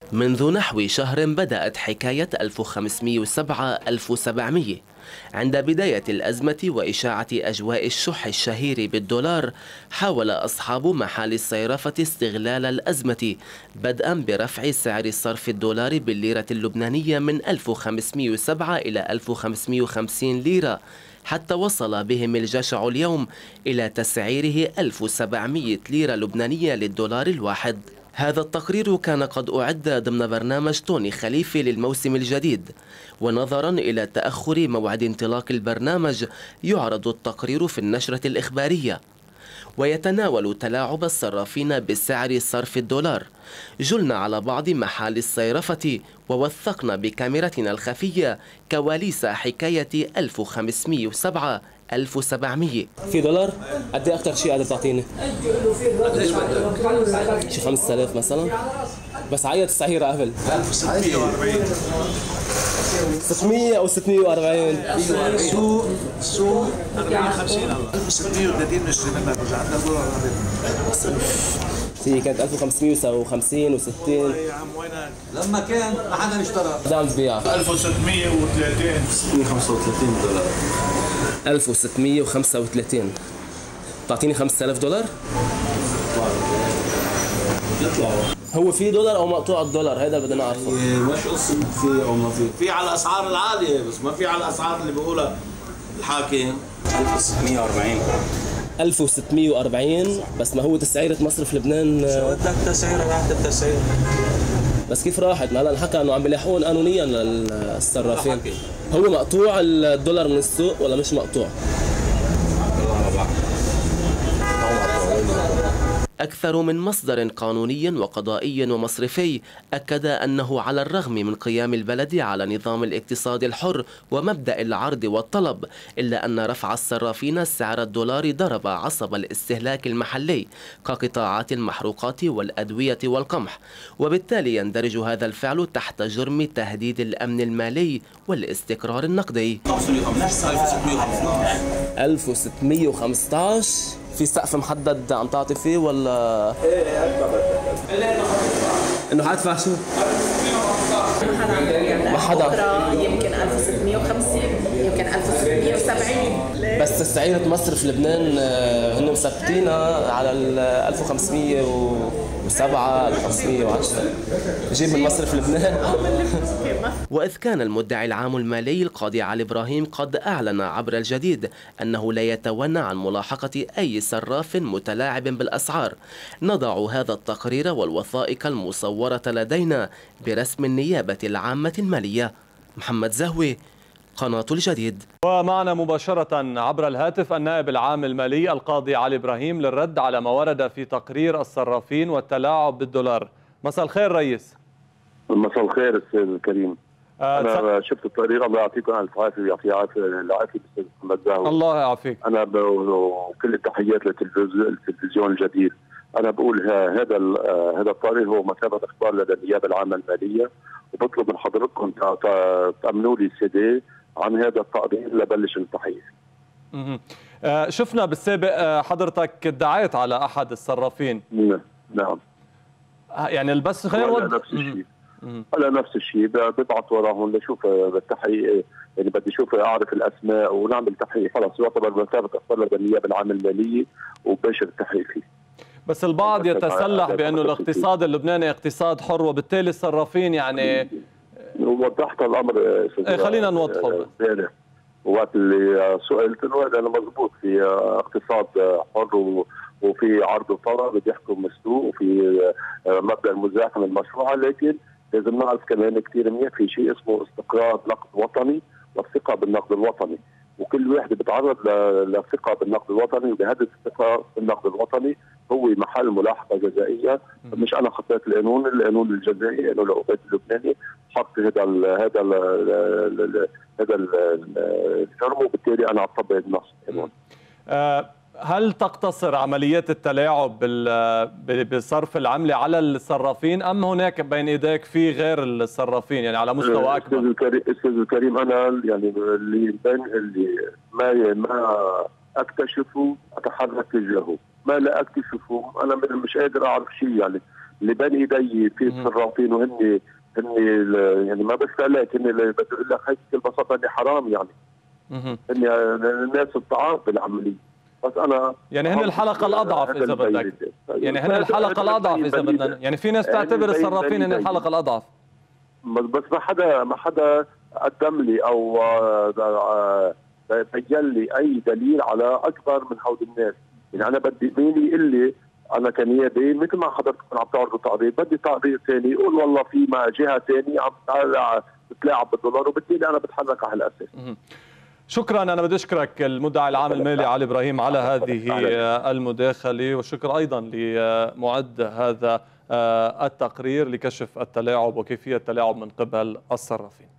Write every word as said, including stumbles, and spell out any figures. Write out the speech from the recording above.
منذ نحو شهر بدأت حكاية ألف وخمسمئة وسبعة ألف وسبعمئة. عند بداية الأزمة وإشاعة أجواء الشح الشهير بالدولار، حاول أصحاب محال الصيرفة استغلال الأزمة بدءا برفع سعر صرف الدولار بالليرة اللبنانية من ألف وخمسمئة وسبعة إلى ألف وخمسمئة وخمسين ليرة، حتى وصل بهم الجشع اليوم إلى تسعيره ألف وسبعمئة ليرة لبنانية للدولار الواحد. هذا التقرير كان قد أعد ضمن برنامج توني خليفي للموسم الجديد، ونظرا إلى تأخر موعد انطلاق البرنامج يعرض التقرير في النشرة الإخبارية، ويتناول تلاعب الصرافين بسعر صرف الدولار. جلنا على بعض محال الصيرفة ووثقنا بكاميرتنا الخفية كواليس حكاية ألف وخمسمئة وسبعة ألف وسبعمئة. في دولار قد ايه اكثر شيء قاعد تعطيني؟ قديش بدك؟ شي خمسة آلاف مثلا؟ بس عيط السعيرة قبل ألف وستمئة وأربعين ستمئة او ستمئة وأربعين. سوق سوق أربعين خمسين هلا ألف وستمئة وثلاثين نشتري منها برجع عندنا دولار هي كانت ألف وخمسمئة وخمسين وستين. يا عم وينك؟ لما كان ما حدا اشترى. قد عم تبيع؟ ألف وستمئة وثلاثين ستمئة وخمسة وثلاثين دولار. ألف وستمئة وخمسة وثلاثين. تعطيني خمسة آلاف دولار؟ يطلعوا. هو في دولار او مقطوع الدولار؟ هذا بدنا نعرفه. مش قصة في او ما في، في على الاسعار العالية بس ما في على الاسعار اللي بيقولها الحاكم. ألف وستمئة وأربعين. ألف وستمئة وأربعين بس ما هو تسعيرة مصرف لبنان. شو بدك تسعيرة؟ راحت التسعيرة. بس كيف راحت؟ ما هلا انحكى انه عم بيلاحقون قانونيا للصرافين. هو مقطوع الدولار من السوق ولا مش مقطوع؟ أكثر من مصدر قانوني وقضائي ومصرفي أكد أنه على الرغم من قيام البلد على نظام الاقتصاد الحر ومبدأ العرض والطلب، إلا أن رفع الصرافين سعر الدولار ضرب عصب الاستهلاك المحلي كقطاعات المحروقات والأدوية والقمح، وبالتالي يندرج هذا الفعل تحت جرم تهديد الأمن المالي والاستقرار النقدي. ألف وستمئة وخمسة عشر. في سقف محدد عم تعطي فيه ولا؟ ايه هدفع انه حادفع شو؟ ما حدا. بكره يمكن ألف وستمئة وخمسين، يمكن ألف وستمئة وسبعين. بس تسعيرة مصرف لبنان هن مثبتينها على ال ألف وخمسمئة وسبعة ألف وخمسمئة وعشرة. جيب من مصرف لبنان. وإذ كان المدعي العام المالي القاضي علي إبراهيم قد أعلن عبر الجديد أنه لا يتونى عن ملاحقة أي صراف متلاعب بالأسعار، نضع هذا التقرير والوثائق المصورة لدينا برسم النيابة العامة المالية. محمد زهوي، قناة الجديد. ومعنا مباشرة عبر الهاتف النائب العام المالي القاضي علي إبراهيم للرد على ما ورد في تقرير الصرافين والتلاعب بالدولار. مساء الخير رئيس. مساء الخير استاذ الكريم. آه انا شفت التقرير، الله يعطيكم الف عافيه ويعطيه عافيه العافيه استاذ محمد زاهو. الله يعافيك. انا وكل التحيات للتلفزيون الجديد. انا بقول هذا هذا التقرير هو مثابه اخبار لدى النيابه العامه الماليه، وبطلب من حضرتكم تامنوا لي سي دي عن هذا التقرير لبلش التحقيق. آه شفنا بالسابق حضرتك ادعيت على احد الصرافين. نعم. يعني البس خلينا نوضح نفس الشيء. على نفس الشيء ببعث وراهم لشوف بالتحقيق، يعني بدي اشوف اعرف الاسماء ونعمل تحقيق. خلص يعتبر مثابه اخبار لدى النيابه العامه الماليه وباشر التحقيق فيه. بس البعض يتسلح بانه الاقتصاد اللبناني اقتصاد حر، وبالتالي الصرافين يعني وضحت الامر. ايه خلينا نوضحه. وقت اللي سئلت انه هذا مضبوط، في اقتصاد حر وفي عرض وطلب بيحكم السوق وفي مبدا المزاحمه المشروعه، لكن لازم نعرف كمان كثير منيح في شيء اسمه استقرار نقد وطني والثقه بالنقد الوطني، وكل واحد بيتعرض للثقه بالنقد الوطني، وبهذا الثقه بالنقد الوطني هو محل ملاحقه جزائيه. مش انا حطيت القانون، القانون الجزائي انه العقوبات اللبناني حط هذا ال هذا ال هذا الجرم، وبالتالي انا اطبق بنص القانون. هل تقتصر عمليات التلاعب بصرف العمله على الصرافين، ام هناك بين ايديك في غير الصرافين يعني على مستوى اكبر؟ استاذ الكريم استاذ الكريم انا يعني اللي بين اللي ما ما اكتشفه اتحرك تجاهه، ما لا اكتشفه انا مش قادر اعرف شيء. يعني اللي بين ايدي في الصرافين وهن هن يعني ما بستهلك، هن اللي بدي اقول لك هيك بكل بساطه هن حرام يعني. هن الناس الضعاف بالعمليه، بس انا يعني هن الحلقه الاضعف اذا بدك، يعني هن الحلقه الاضعف اذا بدنا، يعني في ناس تعتبر الصرافين هن الحلقه الاضعف. بس ما حدا ما حدا قدم لي او بين لي اي دليل على اكبر من هول الناس، يعني انا بدي مين يقول لي انا كنيابي مثل ما حضرتكم عم تعرضوا تعريض، بدي تعريض ثاني يقول والله في ما جهه ثانيه عم تتلاعب بالدولار، وبالتالي انا بتحرك على هالاساس. شكرا، انا بدي اشكرك المدعي العام المالي علي ابراهيم على هذه المداخله، وشكر ايضا لمعد هذا التقرير لكشف التلاعب وكيفيه التلاعب من قبل الصرافين.